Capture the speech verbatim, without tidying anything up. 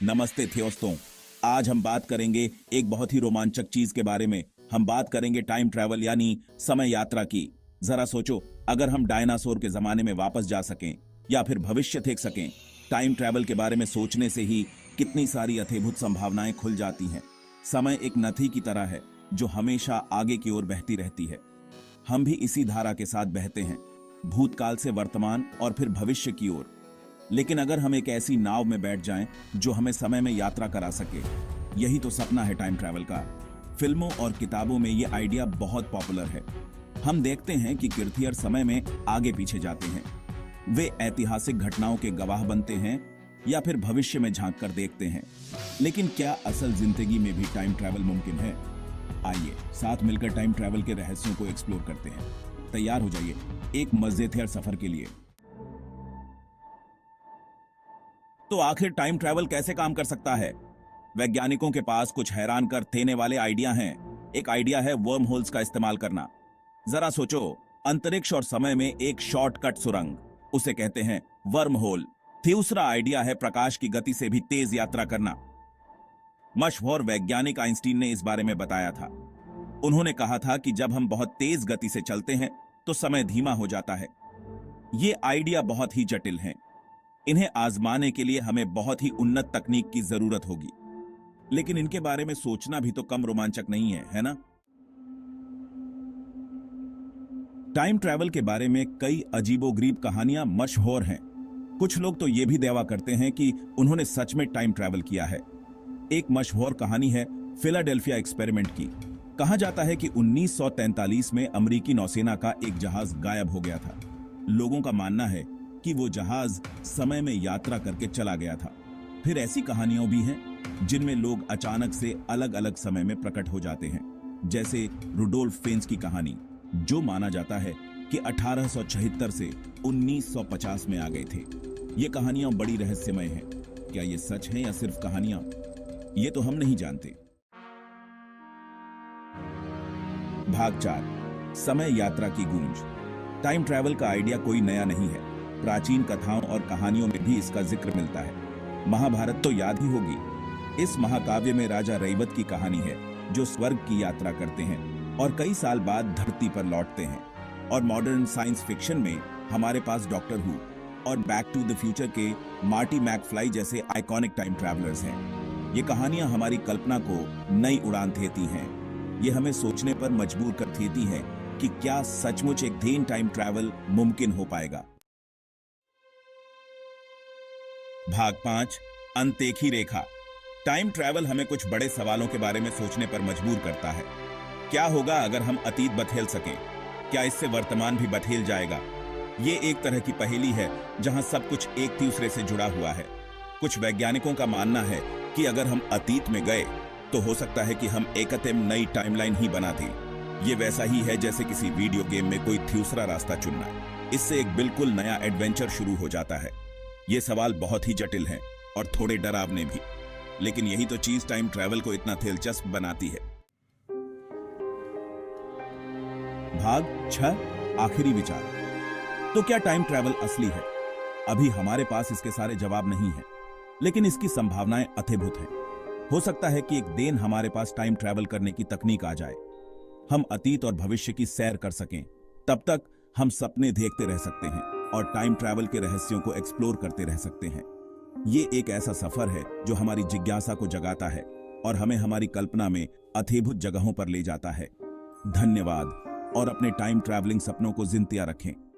नमस्ते दोस्तों, आज हम बात करेंगे एक बहुत ही रोमांचक चीज के बारे में। हम बात करेंगे टाइम ट्रैवल यानी समय यात्रा की। जरा सोचो, अगर हम डायनासोर के जमाने में वापस जा सकें या फिर भविष्य देख सकें। टाइम ट्रैवल के बारे में सोचने से ही कितनी सारी अद्भुत संभावनाएं खुल जाती हैं। समय एक नदी की तरह है जो हमेशा आगे की ओर बहती रहती है। हम भी इसी धारा के साथ बहते हैं, भूतकाल से वर्तमान और फिर भविष्य की ओर। लेकिन अगर हम एक ऐसी नाव में बैठ जाएं जो हमें समय में यात्रा करा सके, यही तो सपना है टाइम ट्रैवल का। फिल्मों और किताबों में ये आइडिया बहुत पॉपुलर है। हम देखते हैं कि कीर्तियर समय में आगे पीछे जाते हैं। वे ऐतिहासिक घटनाओं के गवाह बनते हैं या फिर भविष्य में झांक कर देखते हैं। लेकिन क्या असल जिंदगी में भी टाइम ट्रैवल मुमकिन है? आइए साथ मिलकर टाइम ट्रैवल के रहस्यों को एक्सप्लोर करते हैं। तैयार हो जाइए एक मजेदार सफर के लिए। तो आखिर टाइम ट्रैवल कैसे काम कर सकता है? वैज्ञानिकों के पास कुछ हैरान कर देने वाले आइडिया हैं। एक आइडिया है वर्म होल्स का इस्तेमाल करना। जरा सोचो, अंतरिक्ष और समय में एक शॉर्टकट सुरंग, उसे कहते हैं वर्म होल। दूसरा आइडिया है प्रकाश की गति से भी तेज यात्रा करना। मशहूर वैज्ञानिक आइंस्टीन ने इस बारे में बताया था। उन्होंने कहा था कि जब हम बहुत तेज गति से चलते हैं तो समय धीमा हो जाता है। ये आइडिया बहुत ही जटिल हैं। इन्हें आजमाने के लिए हमें बहुत ही उन्नत तकनीक की जरूरत होगी। लेकिन इनके बारे में सोचना भी तो कम रोमांचक नहीं है, है ना? टाइम ट्रैवल के बारे में कई अजीबोगरीब कहानियां मशहूर हैं। कुछ लोग तो यह भी दावा करते हैं कि उन्होंने सच में टाइम ट्रैवल किया है। एक मशहूर कहानी है फिलाडेल्फिया एक्सपेरिमेंट की। कहा जाता है कि उन्नीस सौ तैंतालीस में अमेरिकी नौसेना का एक जहाज गायब हो गया था। लोगों का मानना है कि वो जहाज समय में यात्रा करके चला गया था। फिर ऐसी कहानियां भी हैं जिनमें लोग अचानक से अलग अलग समय में प्रकट हो जाते हैं, जैसे रुडोल्फ फेन्स की कहानी, जो माना जाता है कि अठारह सौ छिहत्तर से उन्नीस सौ पचास में आ गए थे। ये कहानियां बड़ी रहस्यमय हैं। क्या ये सच है या सिर्फ कहानियां? ये तो हम नहीं जानते। भाग चार, समय यात्रा की गूंज। टाइम ट्रैवल का आइडिया कोई नया नहीं है। प्राचीन कथाओं और कहानियों में भी इसका जिक्र मिलता है। महाभारत तो याद ही होगी। इस महाकाव्य में राजा रैवत की कहानी है, जो स्वर्ग की यात्रा करते हैं और कई साल बाद धरती पर लौटते हैं। और मॉडर्न साइंस फिक्शन में हमारे पास डॉक्टर हू और बैक टू द फ्यूचर के मार्टी मैकफ्लाई जैसे आइकॉनिक टाइम ट्रैवलर्स हैं। ये कहानियां हमारी कल्पना को नई उड़ान देती हैं। ये हमें सोचने पर मजबूर कर देती हैं कि क्या सचमुच एक दिन टाइम ट्रैवल मुमकिन हो पाएगा। भाग पांच, अनदेखी रेखा। टाइम ट्रैवल हमें कुछ बड़े सवालों के बारे में सोचने पर मजबूर करता है। क्या होगा अगर हम अतीत बदल सकें? क्या इससे वर्तमान भी बदल जाएगा? ये एक तरह की पहेली है जहां सब कुछ एक दूसरे से जुड़ा हुआ है। कुछ वैज्ञानिकों का मानना है कि अगर हम अतीत में गए तो हो सकता है कि हम एकतम नई टाइमलाइन ही बना दें। ये वैसा ही है जैसे किसी वीडियो गेम में कोई दूसरा रास्ता चुनना। इससे एक बिल्कुल नया एडवेंचर शुरू हो जाता है। ये सवाल बहुत ही जटिल हैं और थोड़े डरावने भी, लेकिन यही तो चीज टाइम ट्रैवल को इतना दिलचस्प बनाती है। भाग छह, आखिरी विचार। तो क्या टाइम ट्रैवल असली है? अभी हमारे पास इसके सारे जवाब नहीं है, लेकिन इसकी संभावनाएं अद्भुत हैं। हो सकता है कि एक दिन हमारे पास टाइम ट्रैवल करने की तकनीक आ जाए। हम अतीत और भविष्य की सैर कर सकें। तब तक हम सपने देखते रह सकते हैं और टाइम ट्रैवल के रहस्यों को एक्सप्लोर करते रह सकते हैं। ये एक ऐसा सफर है जो हमारी जिज्ञासा को जगाता है और हमें हमारी कल्पना में अद्भुत जगहों पर ले जाता है। धन्यवाद और अपने टाइम ट्रैवलिंग सपनों को जिंदा रखें।